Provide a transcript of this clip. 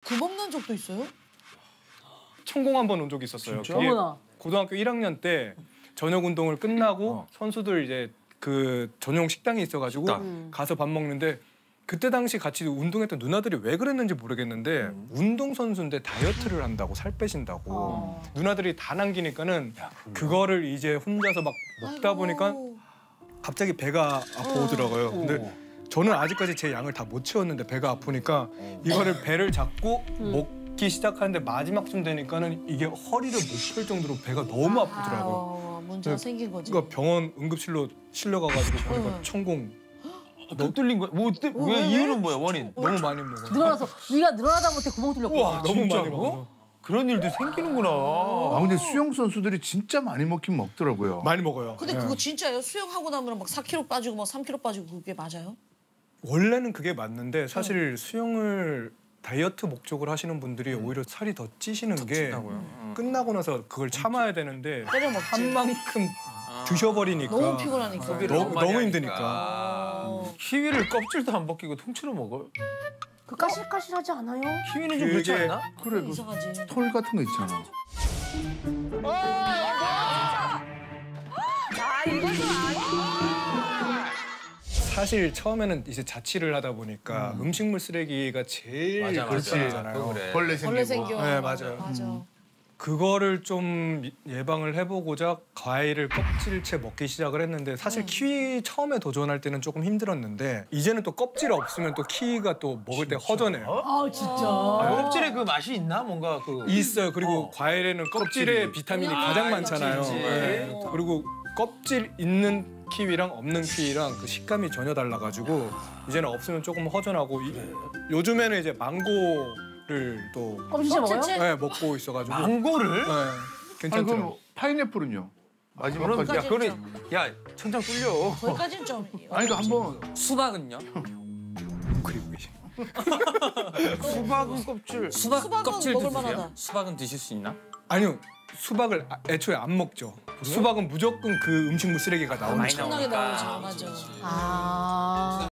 구멍 난 적도 있어요? 천공 한 번 온 적이 있었어요. 진짜? 그게 어머나. 고등학교 1학년 때 저녁 운동을 끝나고 선수들 이제 그 전용 식당이 있어가지고 가서 밥 먹는데 그때 당시 같이 운동했던 누나들이 왜 그랬는지 모르겠는데 운동 선수인데 다이어트를 한다고 살 빼신다고 누나들이 다 남기니까는 그거를 이제 혼자서 막 먹다 보니까 갑자기 배가 아파오더라고요. 근데 저는 아직까지 제 양을 다 못 채웠는데 배가 아프니까 이거를 배를 잡고 먹기 시작하는데 마지막쯤 되니까는 이게 허리를 못 펼 정도로 배가 너무 아프더라고요. 문제가 생긴 거지. 그러니까 병원 응급실로 실려가가지고 보니까 천공. 너 뚫린 거야? 뭐, 왜 이유는 뭐야, 원인? 너무 많이 먹어요. 늘어나서 위가 늘어나다 못해 구멍 뚫렸구나. 우와, 너무 많이 먹어. 그런 일도 생기는구나. 근데 수영 선수들이 진짜 많이 먹긴 먹더라고요. 많이 먹어요. 근데 그거 진짜예요? 수영하고 나면 막 4kg 빠지고 막 3kg 빠지고 그게 맞아요? 원래는 그게 맞는데 사실 수영을 다이어트 목적으로 하시는 분들이 오히려 살이 더 찌시는 게 끝나고 나서 그걸 참아야 되는데 때려 먹지. 한 만큼 드셔버리니까 너무 피곤하니까. 너무 힘드니까. 키위를 껍질도 안 벗기고 통째로 먹어요? 그 까실까실하지 않아요? 키위는 좀 그렇지 그게- 않나? 그래, 그 이상하지. 털 같은 거 있잖아. 사실 처음에는 이제 자취를 하다 보니까 음식물 쓰레기가 제일 맞아, 그렇잖아요. 그래. 벌레 벌레 생기고. 생겨. 네, 맞아요. 맞아. 그거를 좀 예방을 해보고자 과일을 껍질째 먹기 시작을 했는데 사실 키위 처음에 도전할 때는 조금 힘들었는데 이제는 또 껍질 없으면 또 키위가 또 먹을 때 허전해요. 아 진짜. 껍질에 그 맛이 있나? 뭔가 그. 있어요. 그리고 과일에는 껍질에 비타민이 가장 많잖아요. 그치. 네. 그리고 껍질 있는 키위랑 없는 키위랑 그 식감이 전혀 달라가지고 이제는 없으면 조금 허전하고 요즘에는 이제 망고를 또 껍질째 먹어요? 네, 먹고 있어가지고 망고를? 네, 아니, 괜찮더라고요. 그럼 파인애플은요? 마지막까지. 야, 그래. 야, 천장 뚫려. 거기까지는 좀. 아니, 그 한번 수박은요? 그리고 계시. 수박은 껍질. 수박은 껍질 먹을 드세요? 만하다. 수박은 드실 수 있나? 아니요. 수박을 애초에 안 먹죠. 수박은 무조건 그 음식물 쓰레기가 나오니까. 엄청나게 나오죠. 맞아. 아.